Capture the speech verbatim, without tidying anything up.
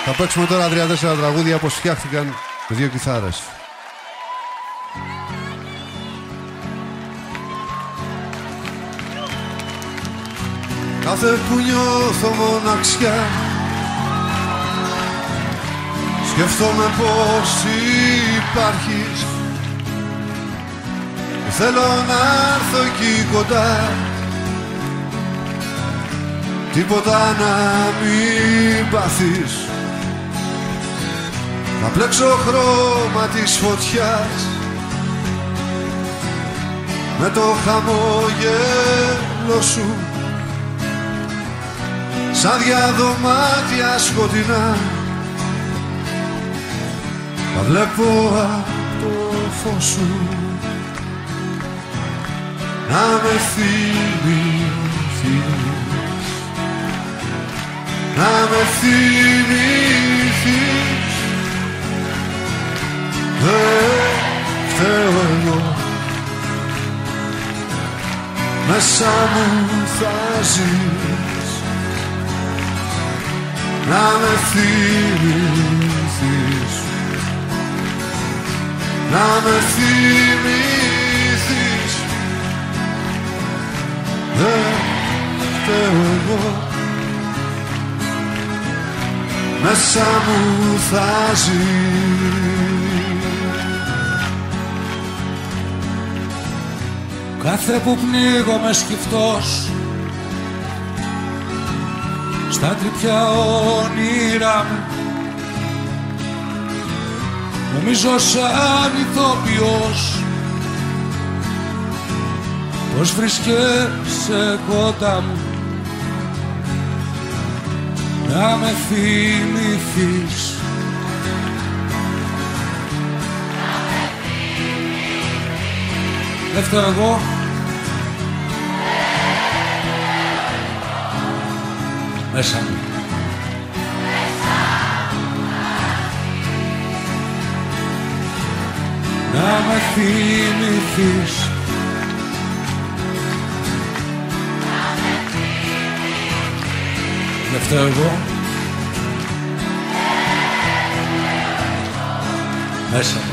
Θα παίξουμε τώρα τρία τέσσερα τραγούδια πως φτιάχτηκαν με δύο κιθάρες. Κάθε που νιώθω μοναξιά σκέφτομαι πως υπάρχεις. Θέλω να έρθω εκεί κοντά, τίποτα να μην πάθεις. Να πλέξω χρώμα της φωτιάς με το χαμόγελο σου, σαν διαδωμάτια σκοτεινά τα βλέπω από το φως σου. Να με θυμηθείς, να με θυμηθείς, δεν φταίω εγώ, μέσα μου θα ζεις. Να με θυμηθείς, να με θυμηθείς, δεν φταίω εγώ, μέσα μου θα ζεις. Κάθε που πνίγομαι σκυφτός στα τρυπιά όνειρα μου, νομίζω σαν ηθοποιός πως βρίσκεσαι κοντά μου. Να με θυμηθείς, δεν φταίω εγώ, μέσα μου. Να με θυμηθείς, δεν φταίω εγώ, μέσα μου.